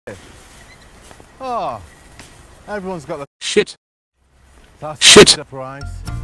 Oh, everyone's got the Shit. that's Shit. a surprise.